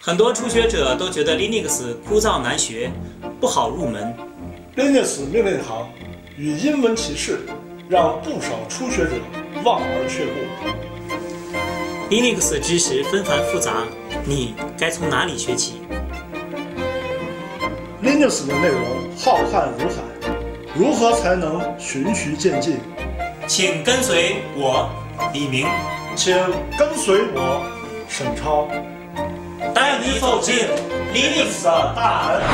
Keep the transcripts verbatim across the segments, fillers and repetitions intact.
很多初学者都觉得 Linux 枯燥难学，不好入门。 Linux 命令行与英文骑士让不少初学者望而却步。 Linux 知识纷繁复杂，你该从哪里学起 ？Linux 的内容浩瀚如海，如何才能循序渐进？ 请跟随我，李明， 请跟随我，沈超， 带你走进 Linux 的大门。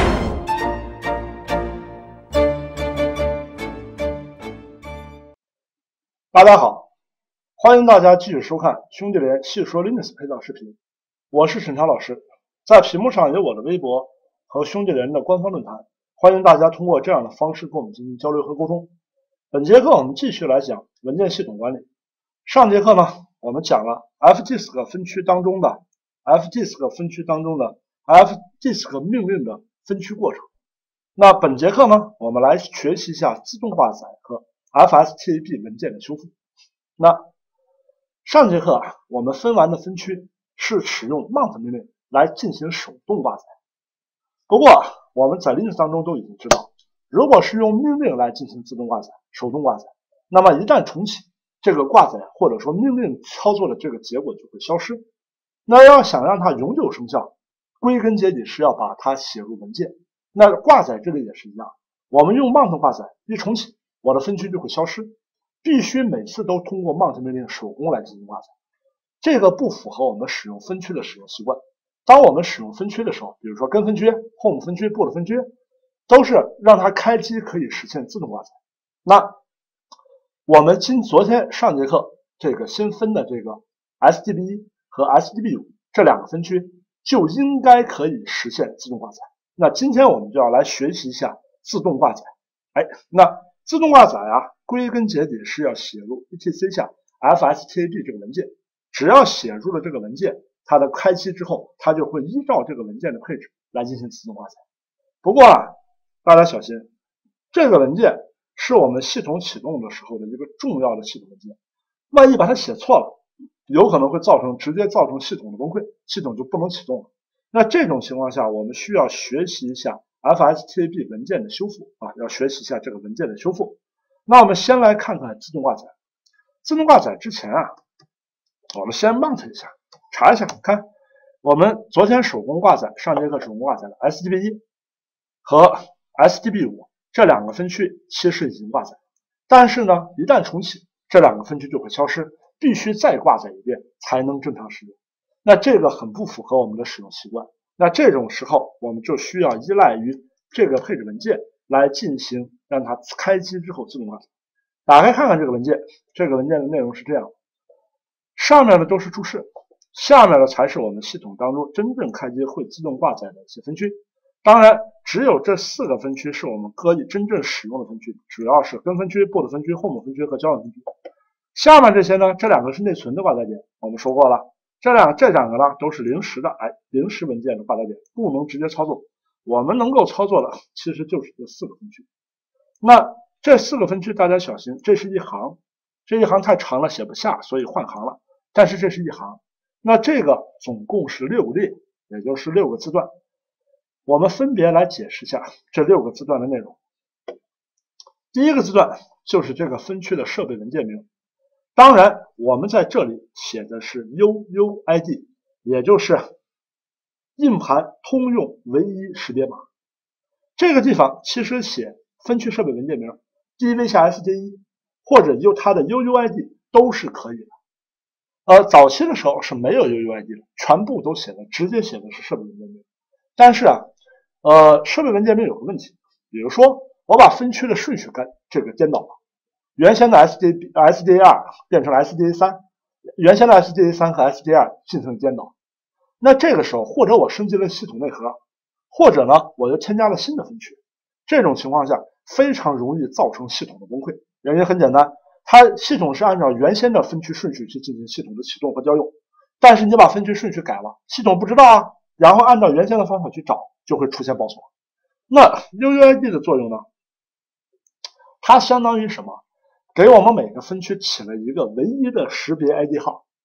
大家好，欢迎大家继续收看兄弟连细说 Linux 配套视频，我是沈超老师，在屏幕上有我的微博和兄弟连的官方论坛，欢迎大家通过这样的方式跟我们进行交流和沟通。本节课我们继续来讲文件系统管理。上节课呢，我们讲了 fdisk 分区当中的 fdisk 分区当中的 fdisk 命令的分区过程。那本节课呢，我们来学习一下自动挂载和 fstab 文件的修复。那上节课啊，我们分完的分区是使用 mount 命令来进行手动挂载。不过我们在 Linux 当中都已经知道，如果是用命令来进行自动挂载、手动挂载，那么一旦重启，这个挂载或者说命令操作的这个结果就会消失。那要想让它永久生效，归根结底是要把它写入文件。那挂载这里也是一样，我们用 mount 挂载，一重启，我的分区就会消失，必须每次都通过 mount 命令手工来进行挂载。这个不符合我们使用分区的使用习惯。当我们使用分区的时候，比如说根分区、home 分区、boot 分区，都是让它开机可以实现自动挂载。那我们今昨天上节课这个新分的这个 S D B 一 和 S D B 五 这两个分区就应该可以实现自动挂载。那今天我们就要来学习一下自动挂载。哎，那自动挂载啊，归根结底是要写入 etc 下 fstab 这个文件。只要写入了这个文件，它的开机之后，它就会依照这个文件的配置来进行自动挂载。不过啊，大家小心，这个文件是我们系统启动的时候的一个重要的系统文件，万一把它写错了，有可能会造成直接造成系统的崩溃，系统就不能启动了。那这种情况下，我们需要学习一下 fstab 文件的修复啊，要学习一下这个文件的修复。那我们先来看看自动挂载。自动挂载之前啊，我们先 mount 一下，查一下，看我们昨天手工挂载，上节课手工挂载的 S D B 一 和 S D B 五 这两个分区其实已经挂载，但是呢，一旦重启，这两个分区就会消失，必须再挂载一遍才能正常使用。那这个很不符合我们的使用习惯。那这种时候，我们就需要依赖于这个配置文件来进行让它开机之后自动挂载。打开看看这个文件，这个文件的内容是这样的，上面的都是注释，下面的才是我们系统当中真正开机会自动挂载的一些分区。当然，只有这四个分区是我们可以真正使用的分区，主要是根分区、boot 分区、home 分区和交换分区。下面这些呢，这两个是内存的挂载点，我们说过了，这两这两个呢都是临时的，哎，临时文件的挂载点，不能直接操作。我们能够操作的其实就是这四个分区。那这四个分区大家小心，这是一行，这一行太长了写不下，所以换行了。但是这是一行，那这个总共是六列，也就是六个字段。我们分别来解释一下这六个字段的内容。第一个字段就是这个分区的设备文件名，当然我们在这里写的是 U U I D， 也就是硬盘通用唯一识别码。这个地方其实写分区设备文件名 D V 下 S D 一 或者用它的 U U I D 都是可以的。呃，早期的时候是没有 U U I D 的，全部都写的直接写的是设备文件名。但是啊，呃，设备文件名有个问题，比如说我把分区的顺序跟这个颠倒了，原先的 S D S D A 二 变成了 S D A 三，原先的 S D A 三 和 S D A 二 进行颠倒。那这个时候，或者我升级了系统内核，或者呢，我又添加了新的分区，这种情况下非常容易造成系统的崩溃。原因很简单，它系统是按照原先的分区顺序去进行系统的启动和调用，但是你把分区顺序改了，系统不知道啊，然后按照原先的方法去找，就会出现报错。那 U U I D 的作用呢？它相当于什么？给我们每个分区起了一个唯一的识别 I D 号。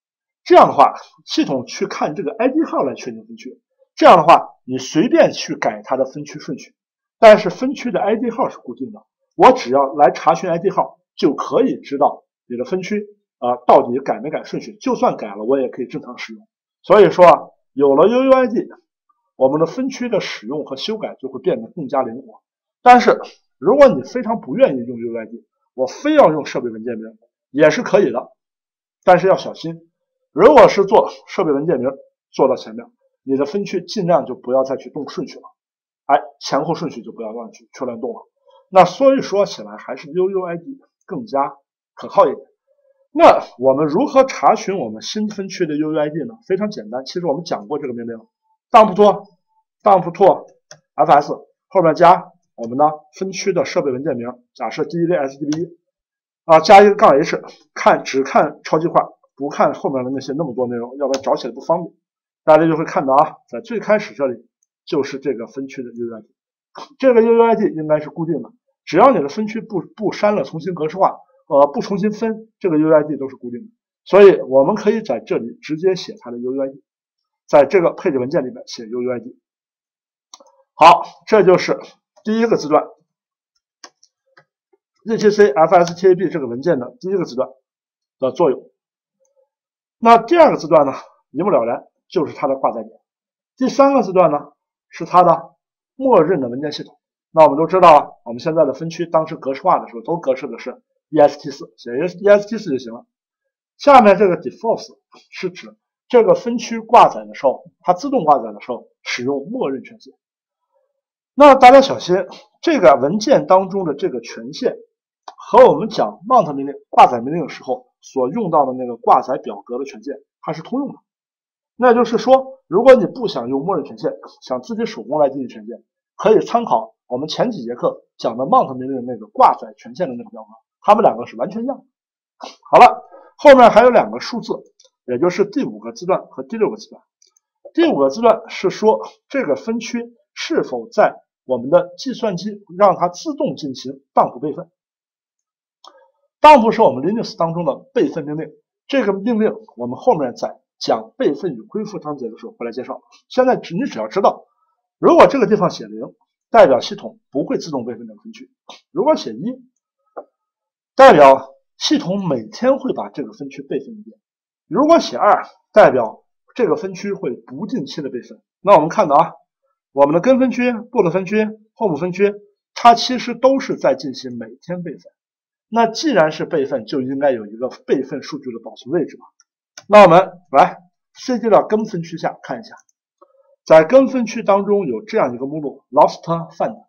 这样的话，系统去看这个 I D 号来确定分区。这样的话，你随便去改它的分区顺序，但是分区的 I D 号是固定的。我只要来查询 I D 号，就可以知道你的分区啊、呃、到底改没改顺序。就算改了，我也可以正常使用。所以说啊，有了 U U I D， 我们的分区的使用和修改就会变得更加灵活。但是如果你非常不愿意用 U U I D， 我非要用设备文件名也是可以的，但是要小心。如果是做设备文件名做到前面，你的分区尽量就不要再去动顺序了，哎，前后顺序就不要乱去去乱动了。那所以说起来还是 U U I D 更加可靠一点。那我们如何查询我们新分区的 U U I D 呢？非常简单，其实我们讲过这个命令 dump to dump to fs 后面加我们的分区的设备文件名，假设第一类 S D B 一啊，加一个杠 H， 看只看超级化，不看后面的那些那么多内容，要不然找起来不方便。大家就会看到啊，在最开始这里就是这个分区的 U U I D， 这个 U U I D 应该是固定的，只要你的分区不不删了重新格式化，呃不重新分，这个 U U I D 都是固定的。所以我们可以在这里直接写它的 U U I D， 在这个配置文件里面写 U U I D。好，这就是第一个字段 etc fstab 这个文件的第一个字段的作用。那第二个字段呢，一目了然，就是它的挂载点。第三个字段呢，是它的默认的文件系统。那我们都知道啊，我们现在的分区当时格式化的时候都格式的是 E S T 四， 写 E S T 四 就行了。下面这个 default 是指这个分区挂载的时候，它自动挂载的时候使用默认权限。那大家小心，这个文件当中的这个权限和我们讲 mount 命令挂载命令的时候所用到的那个挂载表格的权限它是通用的。那就是说，如果你不想用默认权限，想自己手工来进行权限，可以参考我们前几节课讲的 mount 命令那个挂载权限的那个表格，它们两个是完全一样的。好了，后面还有两个数字，也就是第五个字段和第六个字段。第五个字段是说这个分区是否在我们的计算机让它自动进行dump备份。dump 是我们 Linux 当中的备份命令，这个命令我们后面在讲备份与恢复章节的时候会来介绍。现在你只要知道，如果这个地方写零，代表系统不会自动备份这个分区；如果写一，代表系统每天会把这个分区备份一遍；如果写二，代表这个分区会不定期的备份。那我们看到啊，我们的根分区、boot分区、home分区，它其实都是在进行每天备份。那既然是备份，就应该有一个备份数据的保存位置吧。那我们来 cd 到根分区下看一下，在根分区当中有这样一个目录 lost find，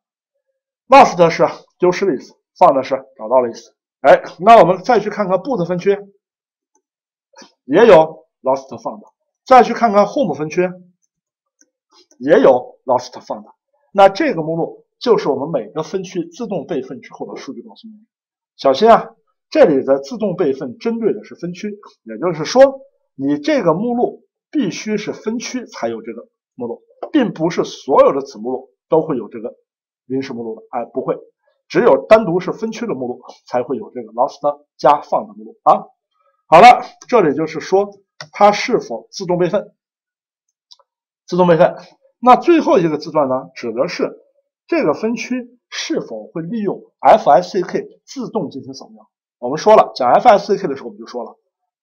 lost 是丢失的意思， found 是找到的意思。哎，那我们再去看看 boot 分区，也有 lost found， 再去看看 home 分区，也有 lost found。 那这个目录就是我们每个分区自动备份之后的数据保存命令。小心啊，这里的自动备份针对的是分区，也就是说你这个目录必须是分区才有这个目录，并不是所有的子目录都会有这个临时目录的，哎，不会，只有单独是分区的目录才会有这个 lost 加 found 的目录啊。好了，这里就是说它是否自动备份。自动备份，那最后一个字段呢，指的是这个分区是否会利用 F S C K 自动进行扫描。我们说了，讲 F S C K 的时候我们就说了，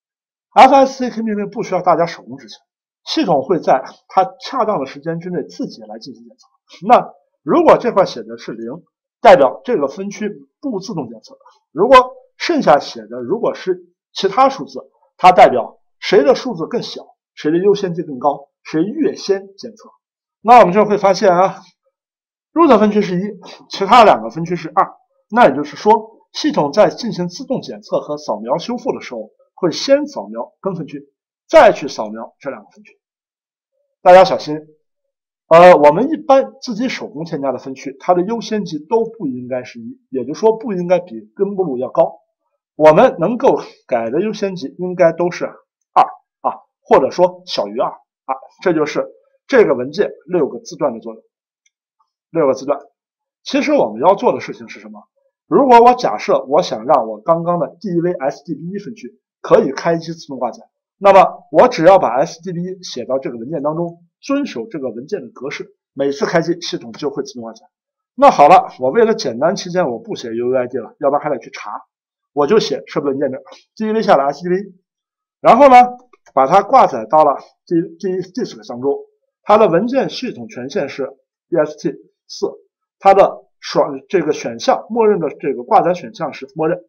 F S C K 命令不需要大家手工执行，系统会在它恰当的时间之内自己来进行检测。那如果这块写的是零，代表这个分区不自动检测；如果剩下写的如果是其他数字，它代表谁的数字更小，谁的优先级更高，谁越先检测。那我们就会发现啊，root 分区是一，其他两个分区是二，那也就是说，系统在进行自动检测和扫描修复的时候，会先扫描根分区，再去扫描这两个分区。大家小心，呃，我们一般自己手工添加的分区，它的优先级都不应该是一，也就是说不应该比根目录要高。我们能够改的优先级应该都是二啊，或者说小于二啊，这就是这个文件六个字段的作用。六个字段，其实我们要做的事情是什么？如果我假设我想让我刚刚的 D E V S D B 一分区可以开机自动挂载， 那么我只要把 S T B 写到这个文件当中，遵守这个文件的格式，每次开机系统就会自动挂载。那好了，我为了简单起见，我不写 U U I D 了，要不然还得去查，我就写设备文件名 G V 下的 S T B， 然后呢，把它挂载到了 G G disk 当中，它的文件系统权限是 E S T 四， 它的选这个选项默认的这个挂载选项是默认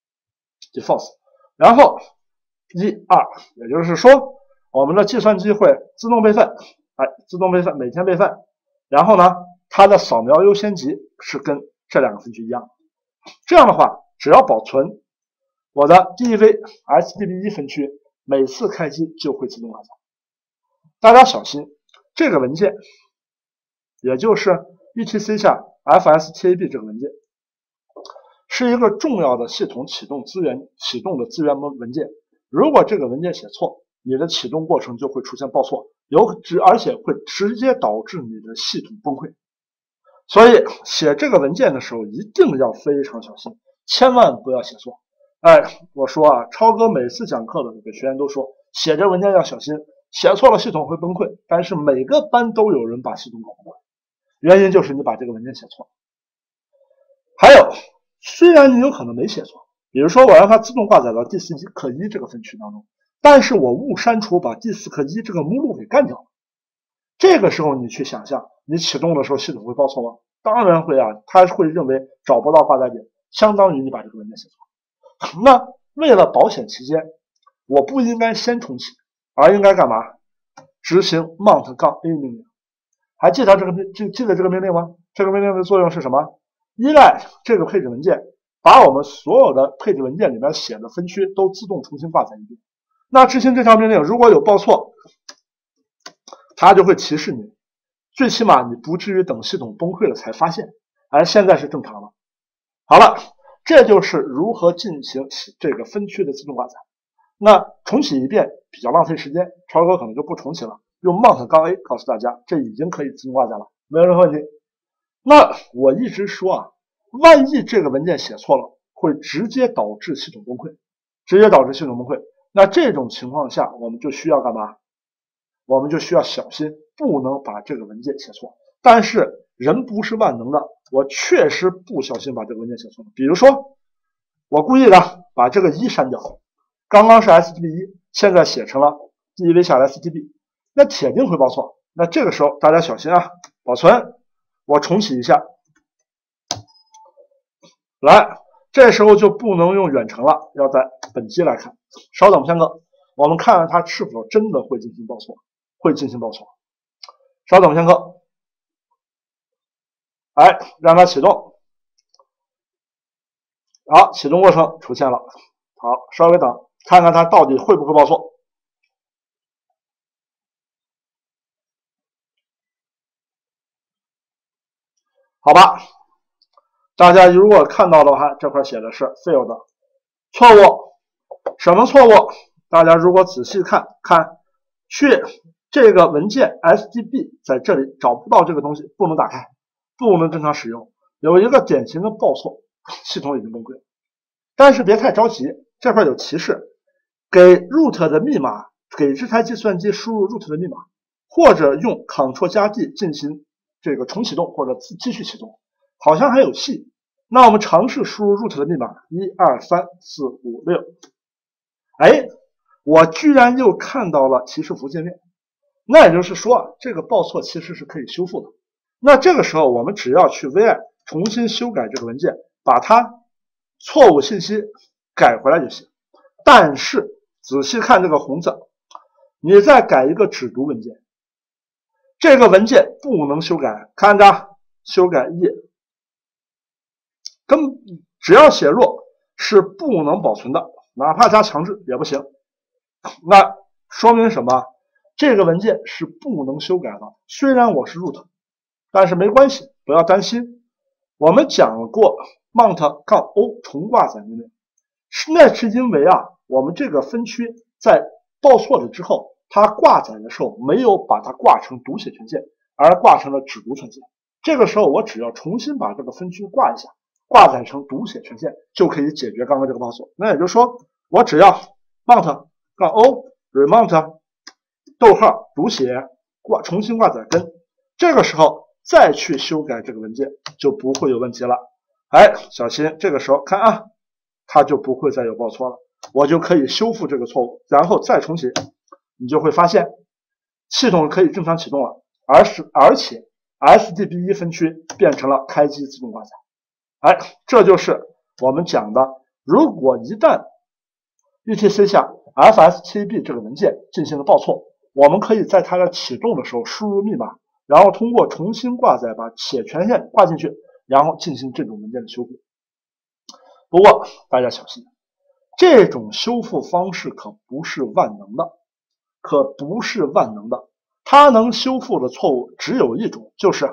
default， 然后一二，也就是说我们的计算机会自动备份，哎，自动备份，每天备份，然后呢，它的扫描优先级是跟这两个分区一样，这样的话，只要保存我的 D V S T B 一分区，每次开机就会自动挂载。大家小心，这个文件，也就是 E T C 下 F S T A B 这个文件，是一个重要的系统启动资源启动的资源文件。如果这个文件写错，你的启动过程就会出现报错，有直而且会直接导致你的系统崩溃。所以写这个文件的时候一定要非常小心，千万不要写错。哎，我说啊，超哥每次讲课的给学员都说，写这文件要小心，写错了系统会崩溃。但是每个班都有人把系统搞崩溃，原因就是你把这个文件写错。还有，虽然你有可能没写错，比如说我让它自动挂载到第四课一这个分区当中，但是我误删除把第四课一这个目录给干掉了。这个时候你去想象，你启动的时候系统会报错吗？当然会啊，它会认为找不到挂载点，相当于你把这个文件写错。那为了保险起见，我不应该先重启，而应该干嘛？执行 mount 杠 A 命令。还记得这个记记得这个命令吗？这个命令的作用是什么？依赖这个配置文件，把我们所有的配置文件里面写的分区都自动重新挂载一遍。那执行这条命令如果有报错，它就会提示你，最起码你不至于等系统崩溃了才发现，而现在是正常了。好了，这就是如何进行这个分区的自动挂载。那重启一遍比较浪费时间，超哥可能就不重启了，用 mount 杠 A 告诉大家，这已经可以自动挂载了，没有任何问题。那我一直说啊，万一这个文件写错了，会直接导致系统崩溃，直接导致系统崩溃。那这种情况下，我们就需要干嘛？我们就需要小心，不能把这个文件写错。但是人不是万能的，我确实不小心把这个文件写错了。比如说，我故意的把这个一删掉，刚刚是 S T B 一，现在写成了 D V 下的 S T B， 那铁定会报错。那这个时候大家小心啊，保存，我重启一下，来，这时候就不能用远程了，要在本机来看。稍等片刻，我们看看它是否真的会进行报错，会进行报错。稍等片刻，哎，让它启动。好，启动过程出现了。好，稍微等，看看它到底会不会报错。好吧，大家如果看到的话，这块写的是 failed 错误。什么错误？大家如果仔细看看，去这个文件 S T B 在这里找不到这个东西，不能打开，不能正常使用，有一个典型的报错，系统已经崩溃了。但是别太着急，这块有提示，给 root 的密码，给这台计算机输入 root 的密码，或者用 Ctrl 加 D 进行这个重启动或者继续启动，好像还有戏。那我们尝试输入 root 的密码一二三四五六，哎，我居然又看到了提示符界面。那也就是说，这个报错其实是可以修复的。那这个时候我们只要去 V I 重新修改这个文件，把它错误信息改回来就行。但是仔细看这个红字，你再改一个只读文件，这个文件不能修改，看着修改页，跟只要写弱是不能保存的，哪怕加强制也不行。那说明什么？这个文件是不能修改的。虽然我是 root， 但是没关系，不要担心。我们讲过 mount 杠 O 重挂载命令，那是因为啊，我们这个分区在报错了之后，它挂载的时候没有把它挂成读写权限，而挂成了只读权限。这个时候我只要重新把这个分区挂一下，挂载成读写权限，就可以解决刚刚这个报错。那也就是说，我只要 mount 杠 O remount 逗号读写挂重新挂载根，这个时候再去修改这个文件就不会有问题了。哎，小心，这个时候看啊，它就不会再有报错了，我就可以修复这个错误，然后再重写，你就会发现系统可以正常启动了，而是而且 S D B 一 分区变成了开机自动挂载。哎，这就是我们讲的，如果一旦 E T C 下 F S T A B 这个文件进行了报错，我们可以在它的启动的时候输入密码，然后通过重新挂载把且权限挂进去，然后进行这种文件的修复。不过大家小心，这种修复方式可不是万能的，可不是万能的。它能修复的错误只有一种，就是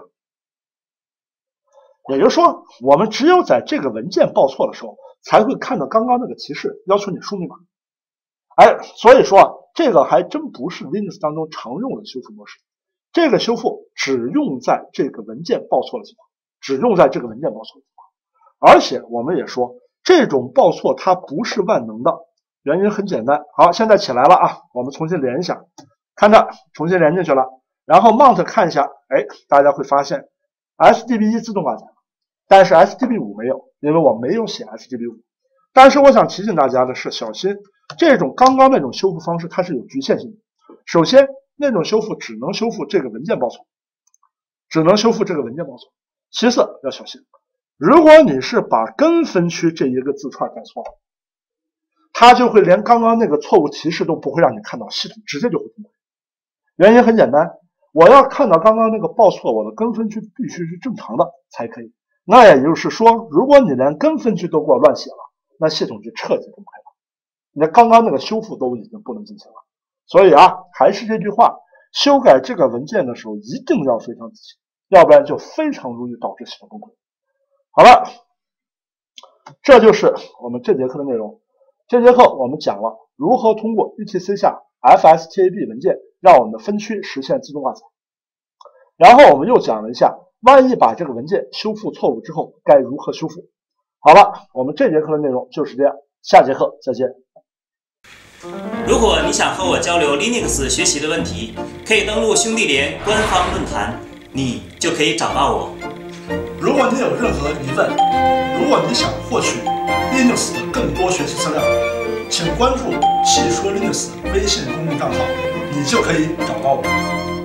也就是说，我们只有在这个文件报错的时候，才会看到刚刚那个提示要求你输密码。哎，所以说啊，这个还真不是 Linux 当中常用的修复模式。这个修复只用在这个文件报错的情况，只用在这个文件报错的情况。而且我们也说，这种报错它不是万能的，原因很简单。好，现在起来了啊，我们重新连一下，看着重新连进去了，然后 mount 看一下，哎，大家会发现 S D B 一 自动挂载了，但是 S D B 五 没有，因为我没有写 S D B 五。但是我想提醒大家的是，小心这种刚刚那种修复方式它是有局限性的。首先，那种修复只能修复这个文件报错，只能修复这个文件报错。其次要小心，如果你是把根分区这一个字串改错了，它就会连刚刚那个错误提示都不会让你看到，系统直接就会崩溃。原因很简单，我要看到刚刚那个报错，我的根分区必须是正常的才可以。那也就是说，如果你连根分区都给我乱写了，那系统就彻底崩溃了，你看刚刚那个修复都已经不能进行了。所以啊，还是这句话，修改这个文件的时候一定要非常仔细，要不然就非常容易导致系统崩溃。好了，这就是我们这节课的内容。这节课我们讲了如何通过 E T C 下 F S T A B 文件让我们的分区实现自动挂载，然后我们又讲了一下万一把这个文件修复错误之后该如何修复。好了，我们这节课的内容就是这样，下节课再见。 如果你想和我交流 Linux 学习的问题，可以登录兄弟连官方论坛，你就可以找到我。 如果你有任何疑问，如果你想获取 Linux 的更多学习资料，请关注细说 Linux 微信公众账号，你就可以找到我。